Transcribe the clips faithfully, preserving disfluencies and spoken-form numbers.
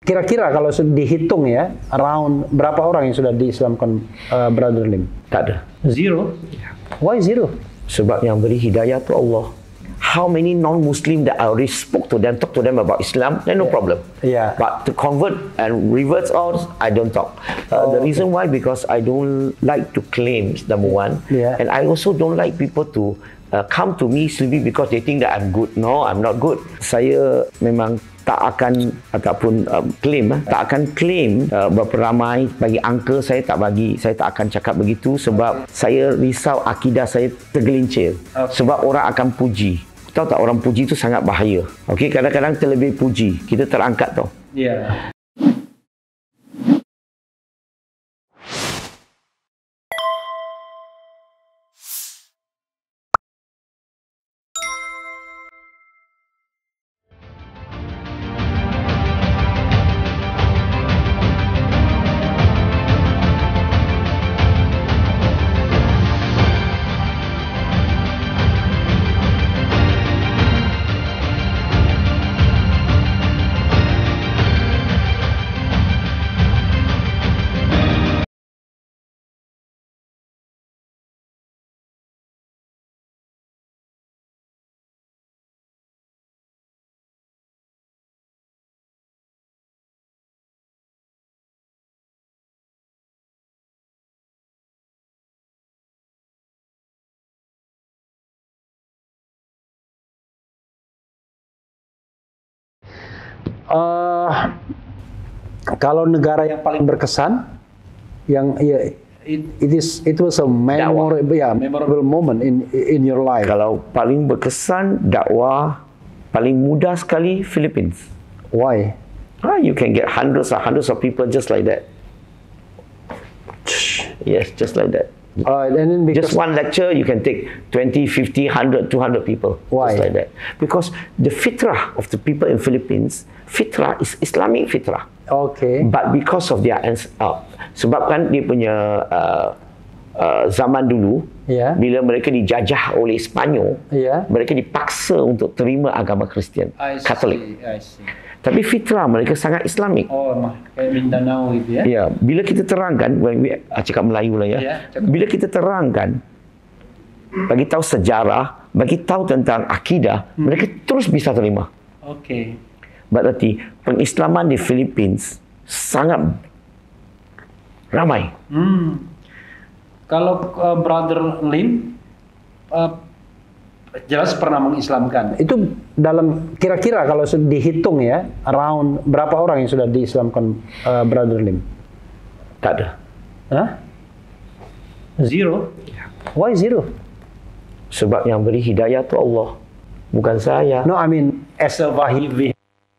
Kira-kira kalau dihitung ya, around berapa orang yang sudah diislamkan uh, Brother Lim? Tak ada. Zero? Why zero? Sebab yang beri hidayah tu Allah. How many non-Muslim that I already spoke to them, talk to them about Islam, then no yeah. problem. Yeah. But to convert and revert all, I don't talk. Uh, oh, the reason okay. why, because I don't like to claim, number one. Yeah. And I also don't like people to uh, come to me simply because they think that I'm good. No, I'm not good. Saya memang tak akan ataupun um, claim eh, tak akan claim uh, berapa ramai bagi angka, saya tak bagi, saya tak akan cakap begitu sebab okay. saya risau akidah saya tergelincir. Okay. Sebab orang akan puji. Tahu tak, orang puji itu sangat bahaya. Okey, kadang-kadang terlebih puji, kita terangkat tau. Ya. Yeah. Uh, kalau negara yang paling berkesan, yang ya, it, it is it was a memorable, yeah, memorable moment in in your life. Kalau paling berkesan dakwah paling mudah sekali Philippines. Why? Ah, you can get hundreds and hundreds of people just like that. Yes, just like that. Uh, and then just one lecture, you can take twenty, fifty, one hundred, two hundred people. Why? Just like that. Because the fitrah of the people in Philippines, fitrah is Islamic fitrah. Okay. But because of their uh, sebabkan dia punya uh, uh, zaman dulu, yeah. bila mereka dijajah oleh Sepanyol, yeah. mereka dipaksa untuk terima agama Kristian, Katolik. I see. Tapi fitrah mereka sangat Islamik. Oh, kayak Mindanao gitu ya? Ya, bila kita terangkan, ah, cakap Melayu lah ya. ya bila kita terangkan, bagi tahu sejarah, bagi tahu tentang akidah, hmm. mereka terus bisa terima. Okey. Berarti pengislaman di Philippines sangat ramai. Hmm. Kalau uh, Brother Lim uh, jelas pernah mengislamkan. Itu dalam kira-kira kalau dihitung ya, around berapa orang yang sudah diislamkan uh, Brother Lim? Tak ada. Hah? Zero? Why zero? Sebab yang beri hidayah tu Allah, bukan saya. No, I mean as a wahibi.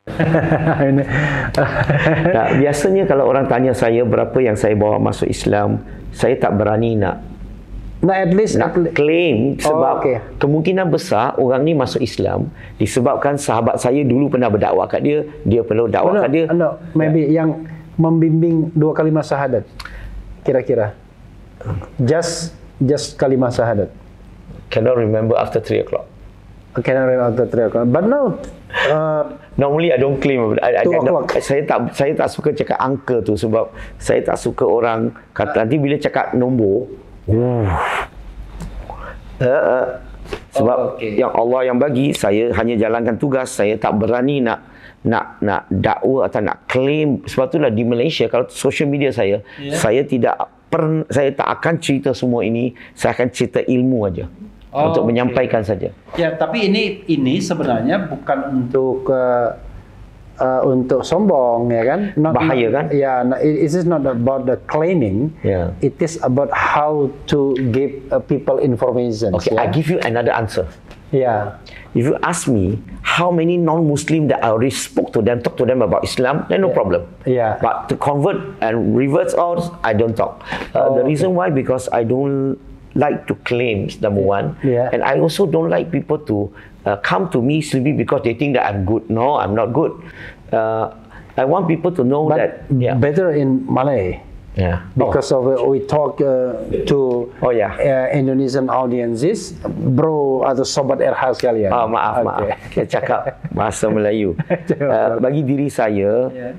Nah, biasanya kalau orang tanya saya berapa yang saya bawa masuk Islam, saya tak berani nak Nah, at least nak claim sebab oh, okay. kemungkinan besar orang ni masuk Islam disebabkan sahabat saya dulu pernah berdakwah kat dia, dia perlu dakwah no, kat dia. No, maybe yeah. yang membimbing dua kalimat syahadat. Kira-kira. Just just kalimat syahadat. Cannot remember after three o'clock. Cannot remember after three o'clock. But no. Uh, Normally I don't claim. I, I, I, saya tak saya tak suka cakap angka tu sebab saya tak suka orang kata nanti bila cakap nombor. Uh. Uh, uh. Sebab oh, okay. yang Allah yang bagi, saya hanya jalankan tugas, saya tak berani nak nak nak dakwa atau nak claim. Sebab itulah di Malaysia kalau social media saya, yeah. saya tidak per, saya tak akan cerita semua ini, saya akan cerita ilmu aja. Oh, untuk okay. menyampaikan saja. Ya, tapi ini ini sebenarnya bukan untuk uh, uh, untuk sombong, ya kan? Not, Bahaya not, kan? Ya, yeah, it is not about the claiming. Yeah. It is about how to give uh, people information. Okay, yeah? I give you another answer. Yeah. If you ask me how many non-Muslim that I already spoke to them, talk to them about Islam, then no yeah. problem. Yeah. But to convert and revert all, I don't talk. Uh, oh, the reason okay. why, because I don't like to claim, number one, yeah. and I also don't like people to uh, come to me simply because they think that I'm good. No, I'm not good. Uh, I want people to know but that yeah. better in Malay. Yeah. Because oh. of uh, we talk uh, to oh, yeah. uh, Indonesian audiences, bro atau sobat R H sekalian. Oh, maaf, okay. maaf. Saya cakap bahasa Melayu. uh, bagi diri saya, yeah.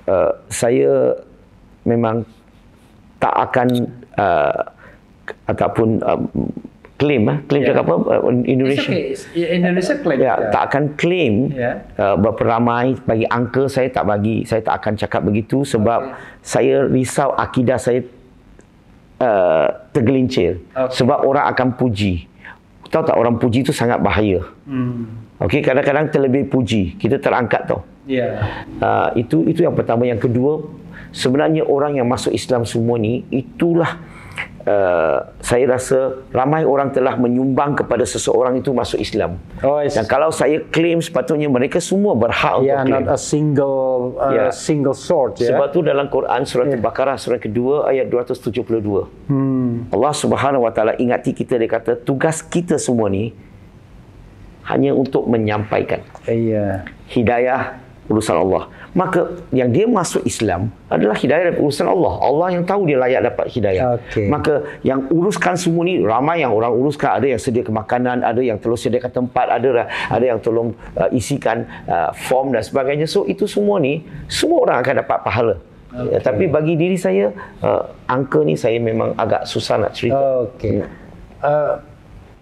uh, saya memang tak akan uh, ataupun uh, claim ah claim yeah. cakap apa uh, Indonesia It's okay. Indonesia claim ya, yeah, tak akan claim yeah. uh, berapa ramai bagi angka, saya tak bagi, saya tak akan cakap begitu sebab okay. saya risau akidah saya uh, tergelincir okay. sebab orang akan puji. Tahu tak, orang puji itu sangat bahaya. hmm. Okey, kadang-kadang terlebih puji kita terangkat tau. Yeah. Uh, itu itu yang pertama. Yang kedua, sebenarnya orang yang masuk Islam semua ni, itulah uh, saya rasa ramai orang telah menyumbang kepada seseorang itu masuk Islam. Oh, dan kalau saya claim, sepatutnya mereka semua berhak yeah, untuk claim. Not a single uh, yeah. single sword. Yeah? Sebab tu dalam Quran surah yeah. Al-Baqarah surah kedua ayat dua ratus tujuh puluh dua. Hmm. Allah Subhanahu Wa Taala ingati kita, dia kata tugas kita semua ni hanya untuk menyampaikan. Yeah. Hidayah urusan Allah. Maka yang dia masuk Islam adalah hidayah urusan Allah. Allah yang tahu dia layak dapat hidayah. Okay. Maka yang uruskan semua ni, ramai yang orang uruskan. Ada yang sediakan makanan, ada yang tolong sediakan tempat, ada ada yang tolong uh, isikan uh, form dan sebagainya. So itu semua ni, semua orang akan dapat pahala. Okay. Ya, tapi bagi diri saya, uh, angka ni saya memang agak susah nak cerita. Okey. Uh,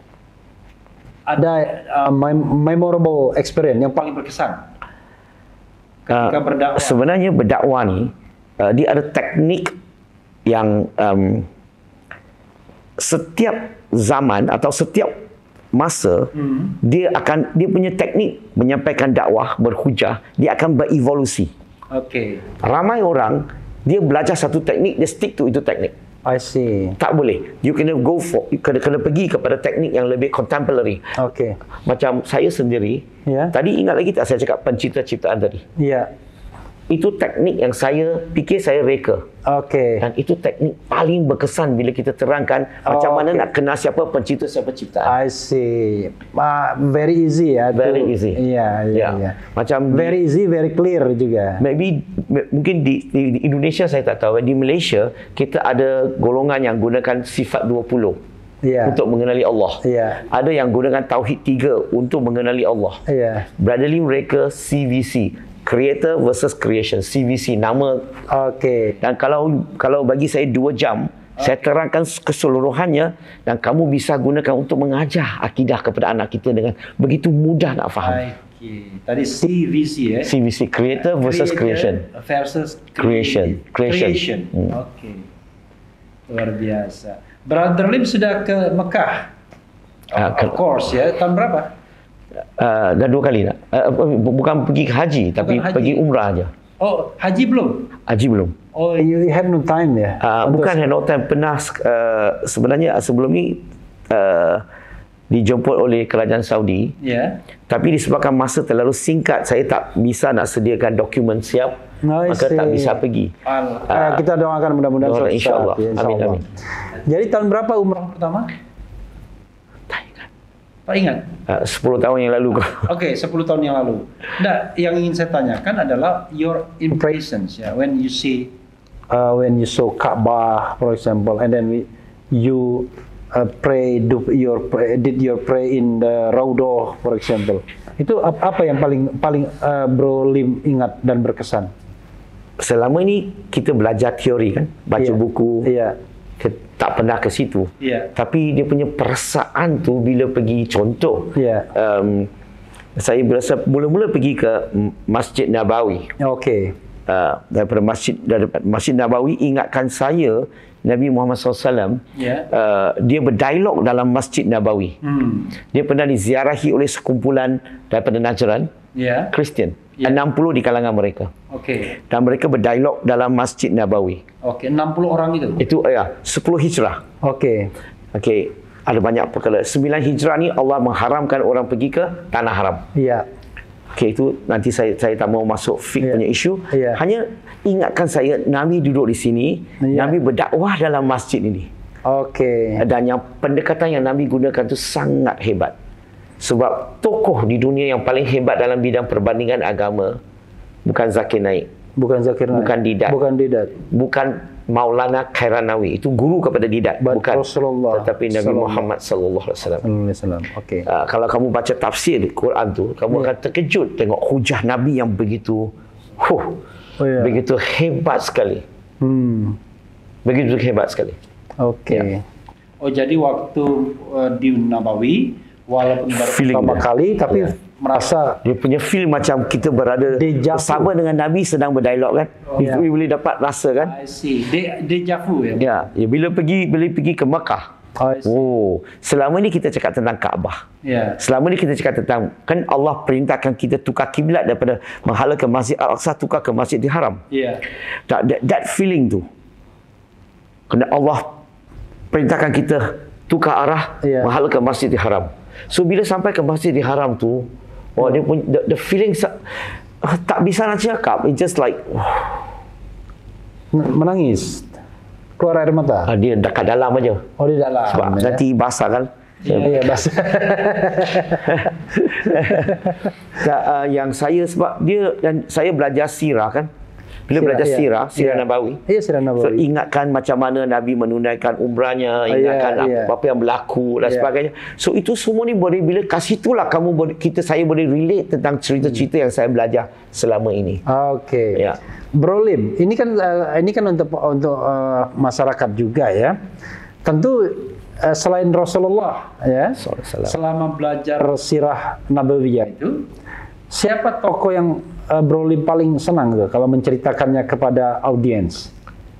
ada uh, memorable experience yang paling berkesan ketika berdakwah? Uh, sebenarnya berdakwah ni uh, dia ada teknik yang um, setiap zaman atau setiap masa hmm. dia akan, dia punya teknik menyampaikan dakwah, berhujah, dia akan berevolusi. Okey. Ramai orang dia belajar satu teknik, dia stick to itu teknik. I see. Tak boleh. You kena go for, you kena, kena pergi kepada teknik yang lebih contemporary. Okey. Macam saya sendiri, yeah. tadi ingat lagi tak saya cakap pencipta ciptaan tadi? Ya. Yeah. Itu teknik yang saya fikir saya reka. Okey. Dan itu teknik paling berkesan bila kita terangkan oh, macam mana okay. nak kenal siapa pencipta, siapa ciptaan. I see. Uh, very easy ya. Very to, easy. Ya, yeah, ya, yeah, yeah. Macam very di, easy, very clear juga. Maybe mungkin di, di, di Indonesia saya tak tahu. Di Malaysia kita ada golongan yang gunakan sifat dua puluh. Yeah. Untuk mengenali Allah. Yeah. Ada yang gunakan tauhid tiga untuk mengenali Allah. Yeah. Brotherly mereka C V C, Creator versus Creation, C V C nama. Okey. Dan kalau kalau bagi saya dua jam, okay. saya terangkan keseluruhannya dan kamu bisa gunakan untuk mengajar akidah kepada anak kita dengan begitu mudah nak faham. Okey. Tadi C V C ya. C V C, Creator versus Creator Creation. Versus Creation. Creation. Creation. Hmm. Okey. Luar biasa. Brother Lim sudah ke Mekah. Uh, of course ya. Tahun berapa? Uh, dah dua kali nak. Uh, bukan pergi ke haji, bukan tapi haji. Pergi umrah aja. Oh, haji belum? Haji belum. Oh, you have no time ya? Uh, bukan have no time. Pernah uh, sebenarnya sebelum ni uh, dijemput oleh kerajaan Saudi. Ya. Yeah. Tapi disebabkan masa terlalu singkat, saya tak bisa nak sediakan dokumen siap. No, maka tak bisa pergi. Uh, kita doakan mudah-mudahan sukses. Insya-Allah. Ya, insya amin amin. Jadi tahun berapa umrah pertama? Tak ingat? Uh, sepuluh tahun yang lalu. Oke, okay, sepuluh tahun yang lalu. Nah, yang ingin saya tanyakan adalah your impressions ya, when you see, uh, when you saw Ka'bah, for example, and then we, you uh, pray, do your pray, did your pray in the Raudhah, for example. Itu apa yang paling paling uh, Bro Lim ingat dan berkesan? Selama ini kita belajar teori kan, baca yeah. buku. Iya. Yeah. Tak pernah ke situ. Yeah. Tapi dia punya perasaan tu bila pergi contoh. Yeah. Um, saya berasa mula-mula pergi ke Masjid Nabawi. Okey. Uh, daripada Masjid daripada Masjid Nabawi ingatkan saya Nabi Muhammad sallallahu alaihi wasallam yeah. uh, dia berdialog dalam Masjid Nabawi. Hmm. Dia pernah diziarahi oleh sekumpulan daripada Najran, yeah. Kristian. Yeah. enam puluh di kalangan mereka. Okey. Dan mereka berdialog dalam Masjid Nabawi. Okey, enam puluh orang itu. Itu ya, sepuluh hijrah. Okey. Okey, ada banyak perkara. sembilan hijrah ni Allah mengharamkan orang pergi ke tanah haram. Iya. Okey, itu nanti saya saya tak mau masuk fik yeah. punya isu. Yeah. Hanya ingatkan saya Nabi duduk di sini, yeah. Nabi berdakwah dalam masjid ini. Okey. Dan yang pendekatan yang Nabi gunakan itu sangat hebat. Sebab tokoh di dunia yang paling hebat dalam bidang perbandingan agama bukan Zakir Naik, bukan Zakir Naik, bukan Didat, bukan Didat, bukan Maulana Khairanawi, itu guru kepada Didat, But bukan Rasulullah, tetapi Nabi Sallallahu. Muhammad sallallahu alaihi wasallam. Okey. Uh, kalau kamu baca tafsir Quran tu, kamu yeah. akan terkejut tengok hujah Nabi yang begitu. Huh. Oh, yeah. Begitu hebat sekali. Hmm. Begitu hebat sekali. Oke. Okay. Ya. Oh, jadi waktu uh, di Nabawi, walaupun baru pertama dia. kali, tapi Ya. merasa dia punya feel macam kita berada Deja vu. bersama dengan Nabi sedang berdialog kan. Oh, Itu ya. boleh dapat rasa kan. I see. De deja vu ya. Ya, ya bila pergi bila pergi ke Makkah. I see. Oh, selama ni kita cakap tentang Kaabah. Ya. Selama ni kita cakap tentang, kan Allah perintahkan kita tukar kiblat daripada menghala ke Masjid Al-Aqsa tukar ke Masjidil Haram. Ya. That, that, that feeling tu. Kena Allah perintahkan kita tukar arah Ya. menghala ke Masjidil Haram. So bila sampai ke Masjidil Haram tu, oh dia punya the, the feeling uh, tak bisa nak cakap. It's just like Menangis. Keluar air mata. uh, dia dekat dalam aja. Oh, di dalam. Sebab ya. nanti basah kan. Iya, iya, bahasa. Tak, uh, yang saya sebab dia dan saya belajar sirah kan. Bila Sirah, belajar iya. sirah, sirah Iya. Nabawi. Iya, sirah Nabawi. So ingatkan macam mana Nabi menunaikan umrahnya, Oh, ingatkan iya, apa, iya. apa yang berlaku dan Iya. sebagainya. So itu semua ni boleh bila kat situlah kamu boleh, kita saya boleh relate tentang cerita-cerita yang saya belajar selama ini. Oke. Ya. Bro Lim, ini kan uh, ini kan untuk untuk uh, masyarakat juga ya. Tentu uh, selain Rasulullah ya. Sallallahu. Selama belajar sirah Nabawiyah itu, siapa tokoh yang uh, Bro Lim paling senang tuh kalau menceritakannya kepada audiens?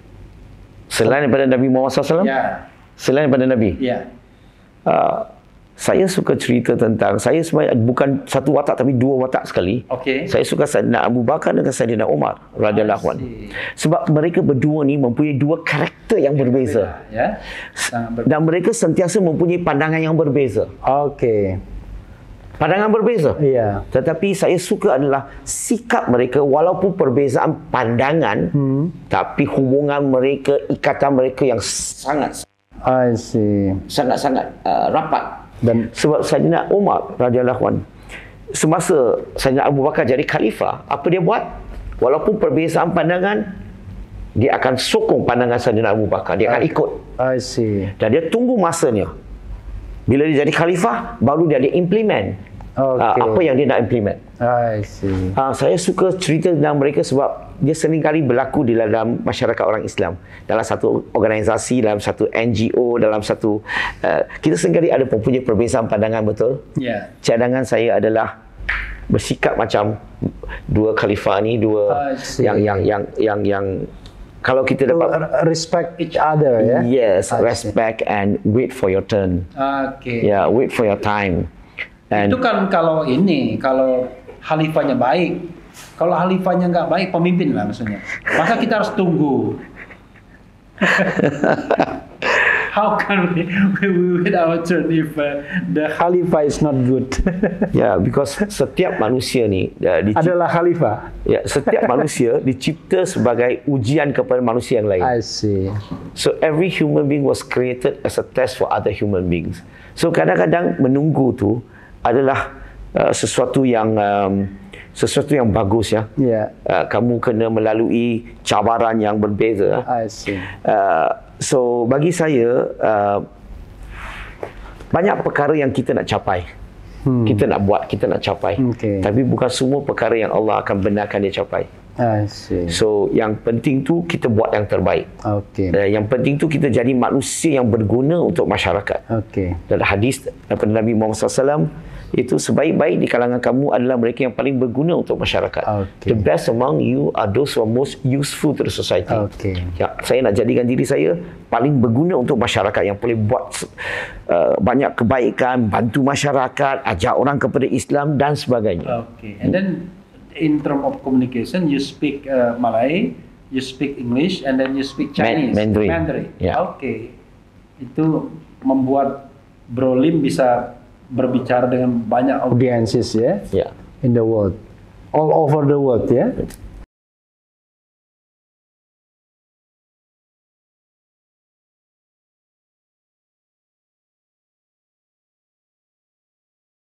Selain daripada Nabi Muhammad sallallahu alaihi wasallam? Ya. Selain daripada Nabi? Ya. Uh, saya suka cerita tentang, saya sebenarnya bukan satu watak tapi dua watak sekali. Okey. Saya suka Sayyidina Abu Bakar dengan Sayyidina Umar radhiyallahu I anhu. see. Sebab mereka berdua ni mempunyai dua karakter yang berbeza. Ya. Sangat berbeza. Dan mereka sentiasa mempunyai pandangan yang berbeza. Oke. Pandangan berbeza. Iya. Tetapi saya suka adalah sikap mereka walaupun perbezaan pandangan, Hmm. tapi hubungan mereka, ikatan mereka yang sangat I see. sangat-sangat uh, rapat. Dan Sebab Sayyidina Umar radhiyallahu anhu, semasa Sayyidina Abu Bakar jadi khalifah, apa dia buat? Walaupun perbezaan pandangan, dia akan sokong pandangan Sayyidina Abu Bakar, dia akan ikut. I see. Dan dia tunggu masanya. Bila dia jadi khalifah, baru dia ada implement Okey. uh, apa yang dia nak implement. I see. Uh, saya suka cerita tentang mereka sebab dia sering kali berlaku di dalam masyarakat orang Islam. Dalam satu organisasi, dalam satu N G O, dalam satu... Uh, kita sering kali ada mempunyai perbezaan pandangan, betul? Ya. Cadangan saya adalah bersikap macam dua khalifah ni, dua I see. yang yang yang yang yang kalau kita dapat Respect each other ya. yes, I see. respect and wait for your turn. Oke. Yeah, wait for your time. And Itu kan kalau ini, kalau khalifahnya baik. Kalau khalifahnya nggak baik, pemimpin lah maksudnya. Maka kita harus tunggu. How can we, we wait our turn if uh, the khalifah is not good? yeah, because setiap manusia ni uh, dicipta, Adalah khalifah. ya, setiap manusia dicipta sebagai ujian kepada manusia yang lain. I see. So every human being was created as a test for other human beings. So kadang-kadang menunggu tu adalah uh, sesuatu yang um, sesuatu yang bagus ya. Yeah. Uh, kamu kena melalui cabaran yang berbeza. I see. Uh, so bagi saya uh, banyak perkara yang kita nak capai. Hmm. Kita nak buat, kita nak capai. Okay. Tapi bukan semua perkara yang Allah akan benarkan dia capai. I see. So yang penting tu kita buat yang terbaik. Okay. Uh, yang penting tu kita jadi manusia yang berguna untuk masyarakat. Okay. Dalam hadis daripada Nabi Muhammad sallallahu alaihi wasallam, itu sebaik-baik di kalangan kamu adalah mereka yang paling berguna untuk masyarakat. Okay. The best among you are those who are most useful to the society. Okay. Ya, saya nak jadikan diri saya paling berguna untuk masyarakat, yang boleh buat uh, banyak kebaikan, bantu masyarakat, ajak orang kepada Islam dan sebagainya. Okay. And then in term of communication, you speak uh, Malay, you speak English, and then you speak Chinese. Mandarin. Mandarin. Ya. Okay. Itu membuat Bro Lim bisa berbicara dengan banyak audiences ya. Ya. In the world. All over the world ya.